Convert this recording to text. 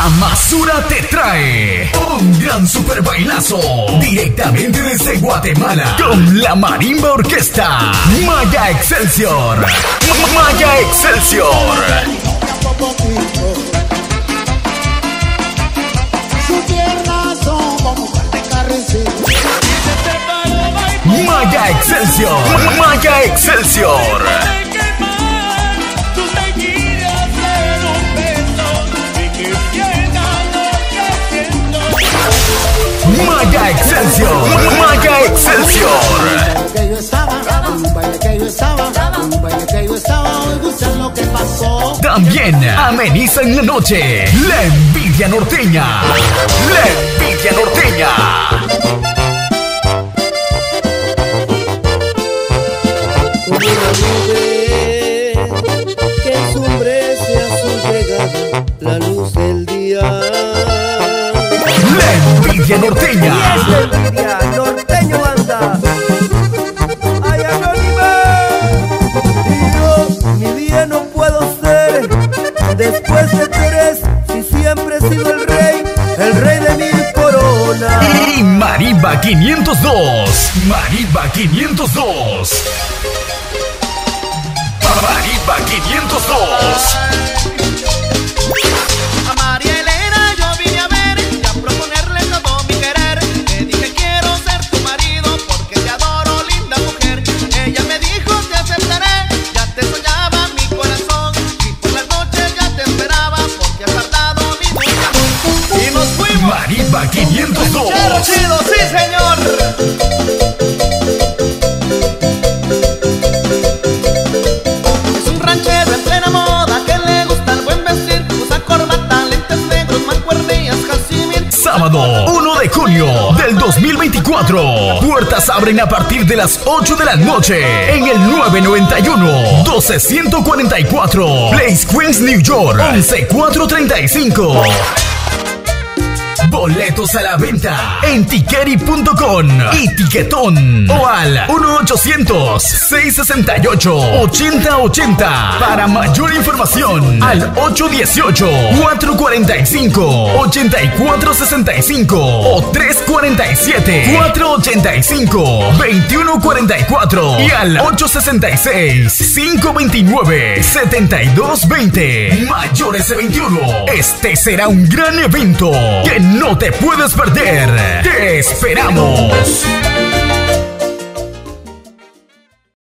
Amasura te trae un gran super bailazo directamente desde Guatemala con la Marimba Orquesta Maya Excelsior. Maya Excelsior. Maya Excelsior. Maya Excelsior. Maya Excelsior. Maya Excelsior. También amenizan la noche la envidia norteña. La envidia norteña. Que ensombrece a su llegada la luz del día. La envidia norteña. Y es la envidia norteño anda. Ay, Anónima. Y yo mi vida no puedo ser después de Terés, si siempre he sido el rey de mil coronas. Y Marimba 502. Marimba 502. Marimba 502. A María Elena yo vine a ver y a proponerle todo mi querer. Le dije quiero ser tu marido porque te adoro, linda mujer. Ella me dijo te aceptaré, ya te soñaba mi corazón. Y por las noches ya te esperaba porque has tardado mi amor. Y nos fuimos. Marimba 502. Chido, chido, sí señor. Sábado 1 de junio del 2024. Puertas abren a partir de las 8 de la noche en el 991-12144 Place Queens, New York 11435. Boletos a la venta en tiqueri.com y Tiquetón o al 1-800-668-8080. Para mayor información al 818-445-8465 o 347-485-2144 y al 866-529-7220. Mayores de 21. Este será un gran evento que no te puedes perder. ¡Te esperamos!